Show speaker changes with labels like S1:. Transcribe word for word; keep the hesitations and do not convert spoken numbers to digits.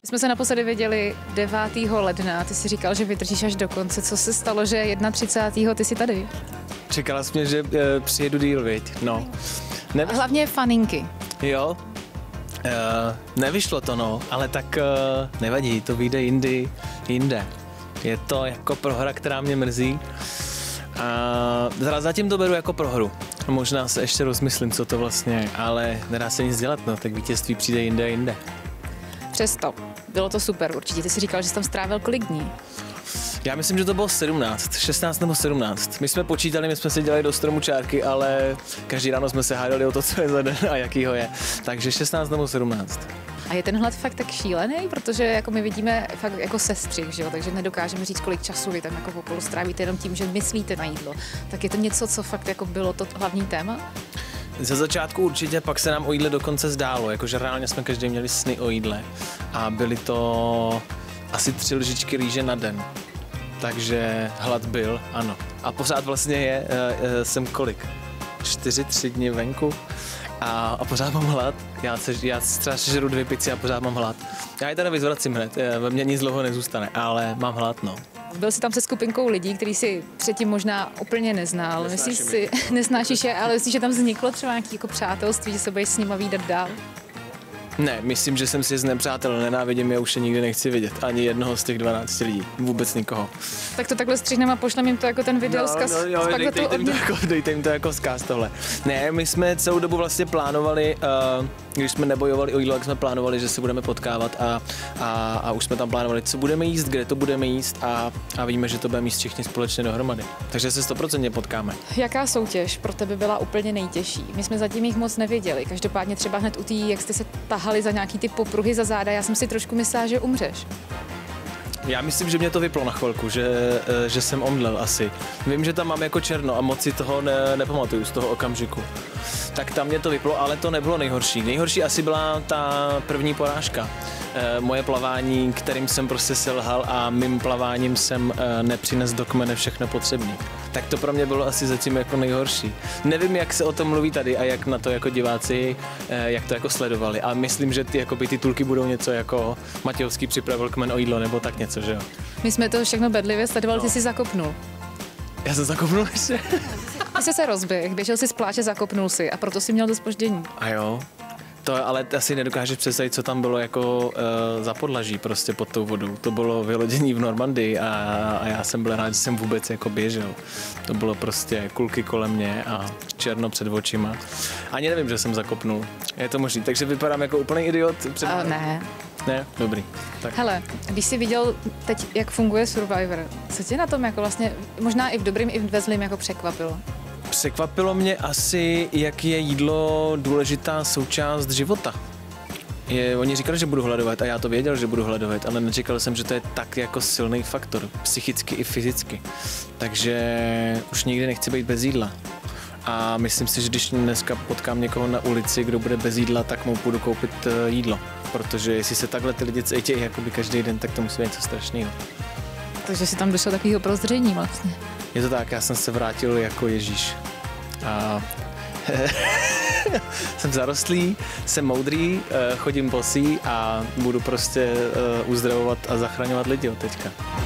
S1: Jsme se naposledy viděli devátého ledna, ty si říkal, že vydržíš až do konce. Co se stalo, že třicátého prvního ty jsi tady?
S2: Čekala jsi mě, že e, přijedu díl, viď? No.
S1: Nevyšlo... Hlavně faninky.
S2: Jo, e, nevyšlo to, no, ale tak e, nevadí, to vyjde jindy, jinde. Je to jako prohra, která mě mrzí. A zatím to beru jako prohru. Možná se ještě rozmyslím, co to vlastně je, ale nedá se nic dělat, no, tak vítězství přijde jinde a jinde.
S1: Přesto, bylo to super určitě. Ty jsi říkal, že jsi tam strávil kolik dní?
S2: Já myslím, že to bylo sedmnáct, šestnáct nebo sedmnáct. My jsme počítali, my jsme si dělali do stromu čárky, ale každý ráno jsme se hádali o to, co je za den a jaký ho je. Takže šestnáct nebo sedmnáct.
S1: A je ten hlad fakt tak šílený, protože jako my vidíme fakt jako sestřih, že jo? Takže nedokážeme říct, kolik času vy tam jako okolo strávíte jenom tím, že myslíte na jídlo. Tak je to něco, co fakt jako bylo to hlavní téma?
S2: Ze začátku určitě, pak se nám o jídle dokonce zdálo, jakože reálně jsme každý měli sny o jídle a byly to asi tři lžičky rýže na den. Takže hlad byl, ano. A pořád vlastně je, jsem kolik? Čtyři, tři dny venku a, a pořád mám hlad. Já, se, já třeba žeru dvě pici a pořád mám hlad. Já je teda vyzvracím hned, ve mně nic dlouho nezůstane, ale mám hlad, no.
S1: Byl jsi tam se skupinkou lidí, který si předtím možná úplně neznal. Myslíš si, nesnášíš je, ale myslíš, že tam vzniklo třeba nějaké jako přátelství, že se budeš s nima výdat dál?
S2: Ne, myslím, že jsem si z nepřátel, nenávidím je, už je nikdy nechci vidět. Ani jednoho z těch dvanácti lidí, vůbec nikoho.
S1: Tak to takhle střihneme a pošlem jim to jako ten video
S2: no,
S1: zkaz.
S2: No, jo, dejte, to jim to jako, dejte jim to jako zkaz tohle. Ne, my jsme celou dobu vlastně plánovali, uh, když jsme nebojovali o jídlo, tak jsme plánovali, že se budeme potkávat a, a, a už jsme tam plánovali, co budeme jíst, kde to budeme jíst a, a víme, že to budeme jíst všichni společně dohromady. Takže se stoprocentně potkáme.
S1: Jaká soutěž pro tebe byla úplně nejtěžší? My jsme zatím jich moc nevěděli. Každopádně třeba hned u té, jak jste se tahali za nějaký ty popruhy za záda, já jsem si trošku myslela, že umřeš.
S2: Já myslím, že mě to vyplo na chvilku, že, že jsem omdlel asi. Vím, že tam mám jako černo a moc si toho ne, nepamatuju z toho okamžiku. Tak tam mě to vyplo, ale to nebylo nejhorší. Nejhorší asi byla ta první porážka. E, moje plavání, kterým jsem prostě selhal a mým plaváním jsem e, nepřines do kmene všechno potřebné. Tak to pro mě bylo asi zatím jako nejhorší. Nevím, jak se o tom mluví tady a jak na to jako diváci, e, jak to jako sledovali. A myslím, že ty jako by titulky budou něco jako Matějovský připravil kmen o jídlo nebo tak něco, že jo.
S1: My jsme to všechno bedlivě sledovali, no. Ty jsi zakopnul.
S2: Já jsem zakopnul ještě.
S1: Ty jsi se rozběh, běžel si z pláče, zakopnul si a proto si měl to zpoždění.
S2: A jo, to ale asi nedokážeš představit, co tam bylo jako uh, za podlaží prostě pod tou vodou. To bylo vylodění v Normandii a, a já jsem byl rád, že jsem vůbec jako běžel. To bylo prostě kulky kolem mě a černo před očima. Ani nevím, že jsem zakopnul. Je to možný, takže vypadám jako úplný idiot. Před...
S1: Uh, ne.
S2: Ne? Dobrý. Tak.
S1: Hele, když jsi viděl teď, jak funguje Survivor, co tě na tom jako vlastně, možná i v dobrým, i ve zlým jako překvapilo?
S2: Překvapilo mě asi, jak je jídlo důležitá součást života. Je, oni říkali, že budu hladovat a já to věděl, že budu hladovat, ale nečekal jsem, že to je tak jako silný faktor, psychicky i fyzicky. Takže už nikdy nechci být bez jídla. A myslím si, že když dneska potkám někoho na ulici, kdo bude bez jídla, tak mu půjdu koupit jídlo. Protože jestli se takhle ty lidi cítí jakoby každý den, tak to musí být něco strašného.
S1: Takže si tam došel takového prozření vlastně.
S2: Je to tak, já jsem se vrátil jako Ježíš. A jsem zarostlý, jsem moudrý, chodím bosý a budu prostě uzdravovat a zachraňovat lidi od teďka.